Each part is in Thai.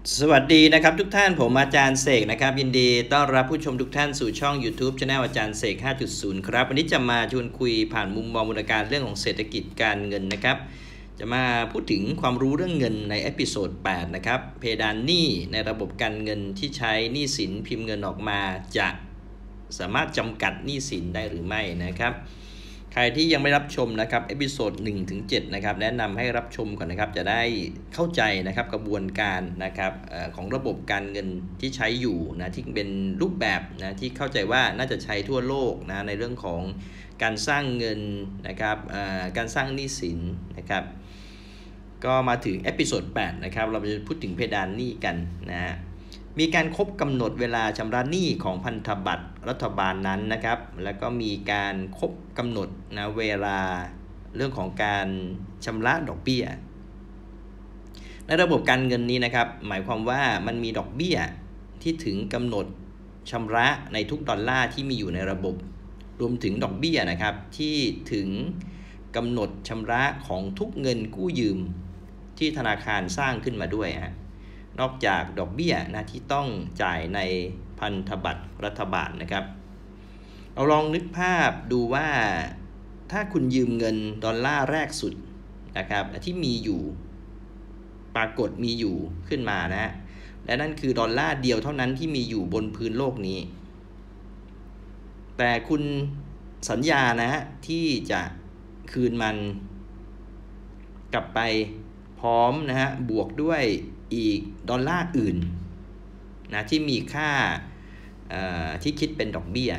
สวัสดีนะครับทุกท่านผมอาจารย์เสกนะครับยินดีต้อนรับผู้ชมทุกท่านสู่ช่อง YouTube Channel อาจารย์เสก 5.0 ครับวันนี้จะมาชวนคุยผ่านมุมมองมูลการเรื่องของเศรษฐกิจการเงินนะครับจะมาพูดถึงความรู้เรื่องเงินในเอพิโซด 8 นะครับเพดานหนี้ในระบบการเงินที่ใช้หนี้สินพิมพ์เงินออกมาจะสามารถจำกัดหนี้สินได้หรือไม่นะครับใครที่ยังไม่รับชมนะครับเอพิโซด 1-7 นะครับแนะนำให้รับชมก่อนนะครับจะได้เข้าใจนะครับกระบวนการนะครับของระบบการเงินที่ใช้อยู่นะที่เป็นรูปแบบนะที่เข้าใจว่าน่าจะใช้ทั่วโลกนะในเรื่องของการสร้างเงินนะครับการสร้างหนี้สินนะครับก็มาถึงเอพิโซด 8 นะครับเราจะพูดถึงเพดานหนี้กันนะฮะมีการครบกำหนดเวลาชำระหนี้ของพันธบัตรรัฐบาลนั้นนะครับแล้วก็มีการครบกำหนดนะเวลาเรื่องของการชำระดอกเบี้ยในระบบการเงินนี้นะครับหมายความว่ามันมีดอกเบี้ยที่ถึงกำหนดชำระในทุกดอลลาร์ที่มีอยู่ในระบบรวมถึงดอกเบี้ยนะครับที่ถึงกำหนดชำระของทุกเงินกู้ยืมที่ธนาคารสร้างขึ้นมาด้วยฮะนอกจากดอกเบี้ยนะที่ต้องจ่ายในพันธบัตรรัฐบาลนะครับเราลองนึกภาพดูว่าถ้าคุณยืมเงินดอลลาร์แรกสุดนะครับที่มีอยู่ปรากฏมีอยู่ขึ้นมานะและนั่นคือดอลลาร์เดียวเท่านั้นที่มีอยู่บนพื้นโลกนี้แต่คุณสัญญานะที่จะคืนมันกลับไปพร้อมนะฮะบวกด้วยอีกดอลลาร์อื่นนะที่มีค่าที่คิดเป็นดอกเบี้ย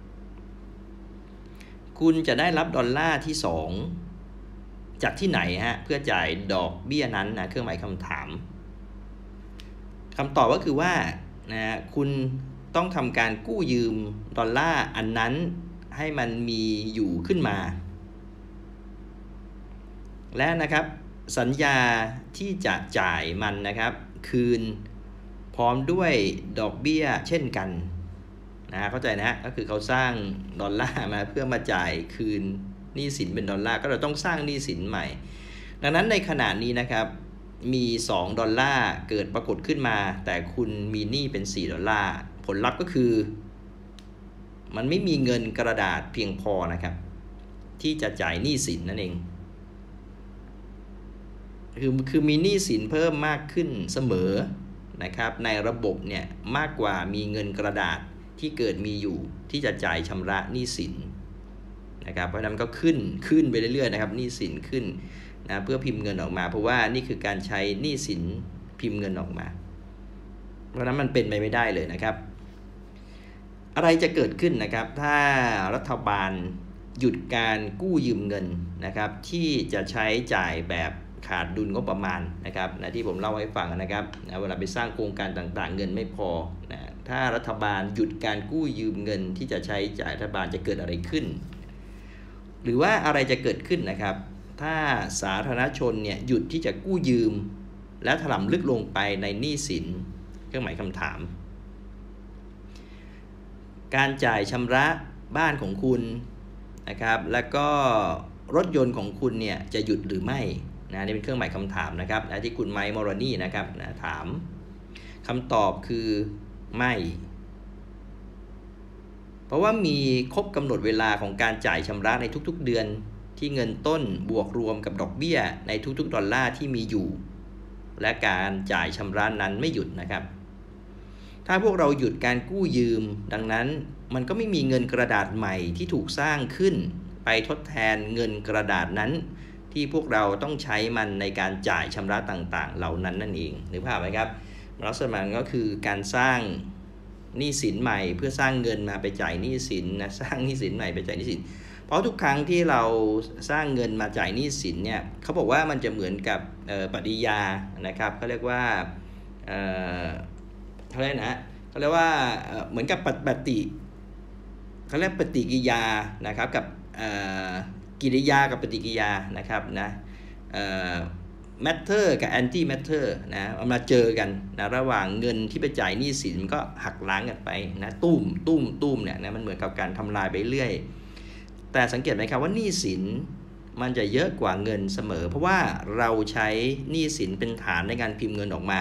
คุณจะได้รับดอลลาร์ที่2จากที่ไหนฮะเพื่อจ่ายดอกเบี้ยนั้นนะเครื่องหมายคำถามคำตอบก็คือว่านะคุณต้องทำการกู้ยืมดอลลาร์อันนั้นให้มันมีอยู่ขึ้นมาและนะครับสัญญาที่จะจ่ายมันนะครับคืนพร้อมด้วยดอกเบี้ยเช่นกันนะเข้าใจนะก็คือเขาสร้างดอลลาร์มาเพื่อมาจ่ายคืนหนี้สินเป็นดอลลาร์ก็เราต้องสร้างหนี้สินใหม่ดังนั้นในขณะนี้นะครับมี2ดอลลาร์เกิดปรากฏขึ้นมาแต่คุณมีหนี้เป็น4ดอลลาร์ผลลัพธ์ก็คือมันไม่มีเงินกระดาษเพียงพอนะครับที่จะจ่ายหนี้สินนั่นเองคือมีหนี้สินเพิ่มมากขึ้นเสมอนะครับในระบบเนี่ยมากกว่ามีเงินกระดาษที่เกิดมีอยู่ที่จะจ่ายชำระหนี้สินนะครับเพราะนั้นก็ขึ้นไปเรื่อยๆนะครับหนี้สินขึ้นนะเพื่อพิมพ์เงินออกมาเพราะว่านี่คือการใช้หนี้สินพิมพ์เงินออกมาเพราะนั้นมันเป็นไปไม่ได้เลยนะครับอะไรจะเกิดขึ้นนะครับถ้ารัฐบาลหยุดการกู้ยืมเงินนะครับที่จะใช้จ่ายแบบขาดดุลงบประมาณนะครับนะที่ผมเล่าให้ฟังนะครับนะเวลาไปสร้างโครงการต่างๆเงินไม่พอนะถ้ารัฐบาลหยุดการกู้ยืมเงินที่จะใช้จ่ายรัฐบาลจะเกิดอะไรขึ้นหรือว่าอะไรจะเกิดขึ้นนะครับถ้าสาธารณชนเนี่ยหยุดที่จะกู้ยืมและถลำลึกลงไปในหนี้สินเครื่องหมายคำถามการจ่ายชำระบ้านของคุณนะครับแล้วก็รถยนต์ของคุณเนี่ยจะหยุดหรือไม่นะนี่เป็นเครื่องหมายคำถามนะครับนะที่คุณไมค์มอรนี่นะครับนะถามคำตอบคือไม่เพราะว่ามีครบกำหนดเวลาของการจ่ายชำระในทุกๆเดือนที่เงินต้นบวกรวมกับดอกเบี้ยในทุกๆดอลลาร์ที่มีอยู่และการจ่ายชำระนั้นไม่หยุดนะครับถ้าพวกเราหยุดการกู้ยืมดังนั้นมันก็ไม่มีเงินกระดาษใหม่ที่ถูกสร้างขึ้นไปทดแทนเงินกระดาษนั้นที่พวกเราต้องใช้มันในการจ่ายชำระต่างๆเหล่านั้นนั่นเองนึกภาพไหมครับลักษณะก็คือการสร้างหนี้สินใหม่เพื่อสร้างเงินมาไปจ่ายหนี้สินนะสร้างหนี้สินใหม่ไปจ่ายหนี้สินเพราะทุกครั้งที่เราสร้างเงินมาจ่ายหนี้สินเนี่ยเขาบอกว่ามันจะเหมือนกับปฏิกิริยานะครับเขาเรียกว่าเขาเรียกนะเขาเรียกว่าเหมือนกับเขาเรียกปฏิกิริยานะครับกับกิริยากับปฏิกิริยานะครับนะmatter กับ anti matter นะเอามาเจอกันนะระหว่างเงินที่ไปจ่ายหนี้สินมันก็หักล้างกันไปนะตุ้มเนี่ยนะมันเหมือนกับการทำลายไปเรื่อยแต่สังเกตไหมครับว่าหนี้สินมันจะเยอะกว่าเงินเสมอเพราะว่าเราใช้หนี้สินเป็นฐานในการพิมพ์เงินออกมา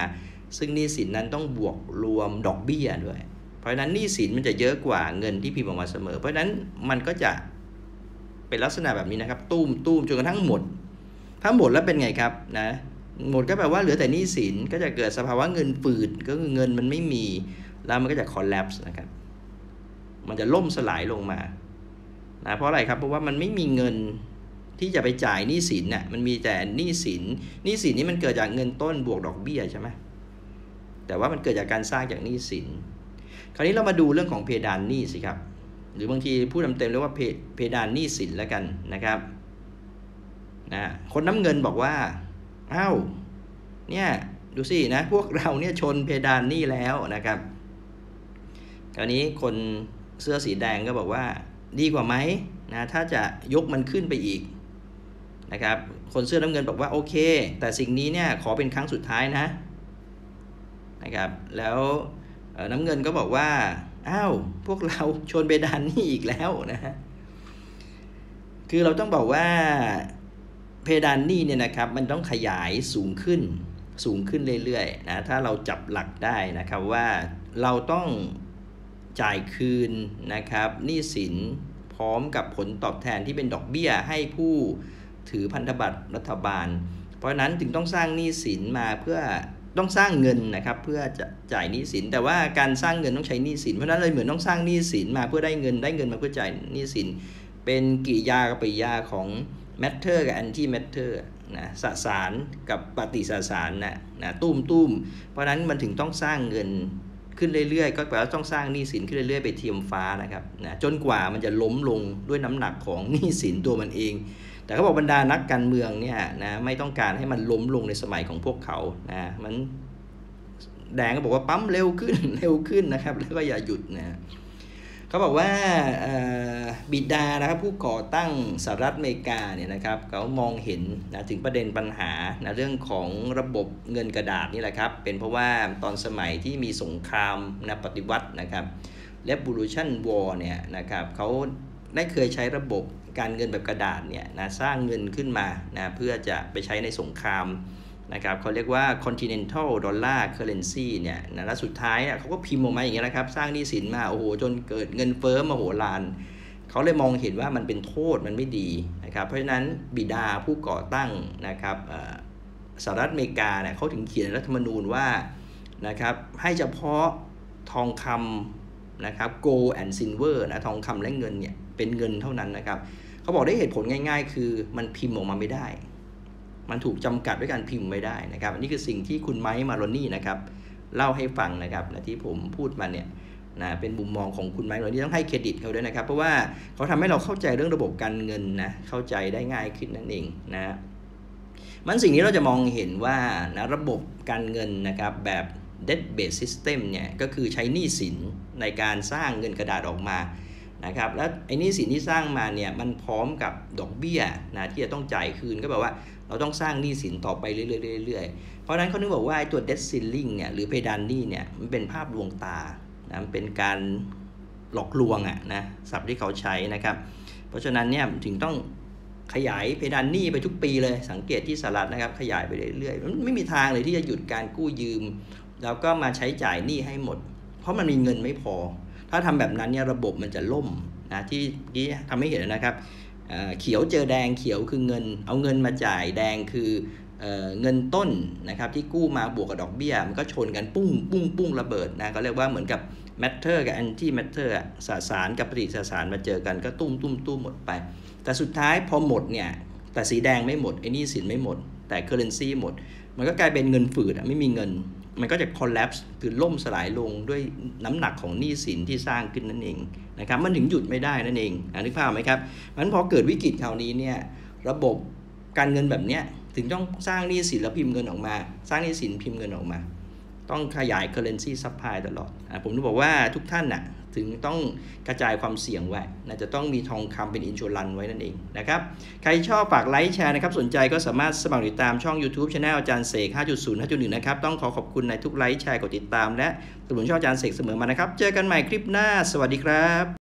ซึ่งหนี้สินนั้นต้องบวกรวมดอกเบี้ยด้วยเพราะฉะนั้นหนี้สินมันจะเยอะกว่าเงินที่พิมพ์ออกมาเสมอเพราะฉะนั้นมันก็จะเป็นลักษณะแบบนี้นะครับตุ้มจนกระทั่งหมดถ้าหมดแล้วเป็นไงครับนะหมดก็แปลว่าเหลือแต่หนี้สินก็จะเกิดสภาวะเงินฝืดก็คือเงินมันไม่มีแล้วมันก็จะ collapse นะครับมันจะล่มสลายลงมานะเพราะอะไรครับเพราะว่ามันไม่มีเงินที่จะไปจ่ายหนี้สินน่ะมันมีแต่หนี้สินนี้มันเกิดจากเงินต้นบวกดอกเบี้ยใช่ไหมแต่ว่ามันเกิดจากการสร้างจากหนี้สินคราวนี้เรามาดูเรื่องของเพดานหนี้สิครับหรือบางทีพูดเต็มๆเรียกว่าเพดานหนี้สินแล้วกันนะครับนะคนน้ำเงินบอกว่าอ้าวเนี่ยดูสินะพวกเราเนี่ยชนเพดานหนี้แล้วนะครับคราวนี้คนเสื้อสีแดงก็บอกว่าดีกว่าไหมนะถ้าจะยกมันขึ้นไปอีกนะครับคนเสื้อน้ำเงินบอกว่าโอเคแต่สิ่งนี้เนี่ยขอเป็นครั้งสุดท้ายนะครับแล้วน้ำเงินก็บอกว่าอ้าวพวกเราชนเพดานหนี้อีกแล้วนะฮะคือเราต้องบอกว่าเพดานหนี้เนี่ยนะครับมันต้องขยายสูงขึ้นเรื่อยๆนะถ้าเราจับหลักได้นะครับว่าเราต้องจ่ายคืนนะครับหนี้สินพร้อมกับผลตอบแทนที่เป็นดอกเบี้ยให้ผู้ถือพันธบัตรรัฐบาลเพราะฉะนั้นถึงต้องสร้างหนี้สินมาเพื่อต้องสร้างเงินนะครับเพื่อจะจ่ายหนี้สินแต่ว่าการสร้างเงินต้องใช้หนี้สินเพราะนั้นเลยเหมือนต้องสร้างหนี้สินมาเพื่อได้เงินมาเพื่อจ่ายหนี้สินเป็นกริยากับปฏิกิริยาของ matter กับ anti matter นะสสารกับปฏิสสารนะตุ้มเพราะนั้นมันถึงต้องสร้างเงินขึ้นเรื่อยๆก็แปลว่าต้องสร้างหนี้สินขึ้นเรื่อยๆไปเทียมฟ้านะครับนะจนกว่ามันจะล้มลงด้วยน้ำหนักของหนี้สินตัวมันเองแต่เขาบอกบรรดานักการเมืองเนี่ยนะไม่ต้องการให้มันล้มลงในสมัยของพวกเขานะมันแดงก็บอกว่าปั๊มเร็วขึ้นนะครับแล้วก็อย่าหยุดนะเขาบอกว่าบิดานะครับผู้ก่อตั้งสหรัฐอเมริกาเนี่ยนะครับเขามองเห็นนะถึงประเด็นปัญหานะเรื่องของระบบเงินกระดาษนี่แหละครับเป็นเพราะว่าตอนสมัยที่มีสงครามนะปฏิวัตินะครับ Revolution War เนี่ยนะครับเขาได้เคยใช้ระบบการเงินแบบกระดาษเนี่ยนะสร้างเงินขึ้นมานะเพื่อจะไปใช้ในสงครามนะครับเขาเรียกว่า Continental Dollar Currency เนี่ยนะแล้วสุดท้ายเขาก็พิมพ์ออกมาอย่างเงี้ยนะครับสร้างหนี้สินมาโอ้โหจนเกิดเงินเฟ้อมโหฬารเขาเลยมองเห็นว่ามันเป็นโทษมันไม่ดีนะครับเพราะฉะนั้นบิดาผู้ก่อตั้งนะครับสหรัฐอเมริกาเนี่ยเขาถึงเขียนรัฐธรรมนูญว่านะครับให้เฉพาะทองคำนะครับ gold and silver นะทองคำและเงินเนี่ยเป็นเงินเท่านั้นนะครับเขาบอกได้เหตุผลง่ายๆคือมันพิมพ์ออกมาไม่ได้มันถูกจำกัดด้วยการพิมพ์ไม่ได้นะครับอันนี้คือสิ่งที่คุณไมค์มาโรนี่นะครับเล่าให้ฟังนะครับนะที่ผมพูดมาเนี่ยนะเป็นมุมมองของคุณไมค์มาโรนี่ต้องให้เครดิตเขาด้วยนะครับเพราะว่าเขาทำให้เราเข้าใจเรื่องระบบการเงินนะเข้าใจได้ง่ายขึ้นนั่นเองนะมันสิ่งนี้เราจะมองเห็นว่านะระบบการเงินนะครับแบบ debt based system เนี่ยก็คือใช้หนี้สินในการสร้างเงินกระดาษออกมานะครับแล้วไอ้หนี้สินที่สร้างมาเนี่ยมันพร้อมกับดอกเบี้ยนะที่จะต้องจ่ายคืนก็แปลว่าเราต้องสร้างหนี้สินต่อไปเรื่อยๆเพราะฉะนั้นเขาถึงบอกว่าตัว debt ceiling เนี่ยหรือเพดานหนี้เนี่ยมันเป็นภาพลวงตานะมันเป็นการหลอกลวงนะศัพท์ที่เขาใช้นะครับเพราะฉะนั้นเนี่ยถึงต้องขยายเพดานหนี้ไปทุกปีเลยสังเกตที่สหรัฐนะครับขยายไปเรื่อยๆมันไม่มีทางเลยที่จะหยุดการกู้ยืมแล้วก็มาใช้จ่ายหนี้ให้หมดเพราะมันมีเงินไม่พอถ้าทำแบบนั้นเนี่ยระบบมันจะล่มนะที่ทำให้เห็นนะครับเขียวเจอแดงเขียวคือเงินเอาเงินมาจ่ายแดงคือเงินต้นนะครับที่กู้มาบวกกับดอกเบี้ยมันก็ชนกันปุ้งระเบิดนะก็เรียกว่าเหมือนกับ matter กับ anti matter สสารกับปฏิสสารมาเจอกันก็ตุ้มหมดไปแต่สุดท้ายพอหมดเนี่ยแต่สีแดงไม่หมดไอ้นี่สินไม่หมดแต่ currency หมดมันก็กลายเป็นเงินฝืดไม่มีเงินมันก็จะ collapse คือล่มสลายลงด้วยน้ำหนักของหนี้สินที่สร้างขึ้นนั่นเองนะครับมันถึงหยุดไม่ได้นั่นเองนึกภาพไหมครับมันพอเกิดวิกฤตคราวนี้เนี่ยระบบการเงินแบบเนี้ยถึงต้องสร้างหนี้สินแล้วพิมพ์เงินออกมาสร้างหนี้สินพิมพ์เงินออกมาต้องขยาย currency supply ตลอดผมจะบอกว่าทุกท่านถึงต้องกระจายความเสี่ยงไว้จะต้องมีทองคำเป็นอินชัวรันไว้นั่นเองนะครับใครชอบฝากไลค์แชร์นะครับสนใจก็สามารถสมัครติดตามช่อง YouTube Channel อาจารย์เสก 5.0 5.1 นะครับต้องขอบคุณในทุกไลค์แชร์กดติดตามและสนับสนุนช่องอาจารย์เสกเสมอมานะครับเจอกันใหม่คลิปหน้าสวัสดีครับ